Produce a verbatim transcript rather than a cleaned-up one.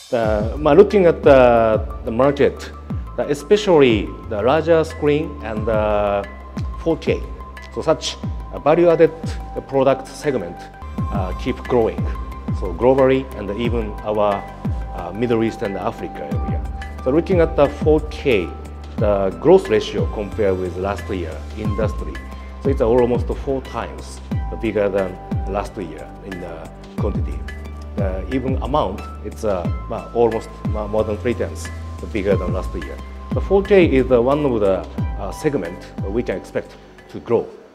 The, uh, looking at the, the market, the, especially the larger screen and the four K, so such a value-added product segment uh, keep growing. So globally and even our uh, Middle East and Africa area. So looking at the four K, the growth ratio compared with last year industry, so it's almost four times bigger than last year in the quantity. Uh, even amount, it's uh, almost more than three times bigger than last year. The four K is uh, one of the uh, segment we can expect to grow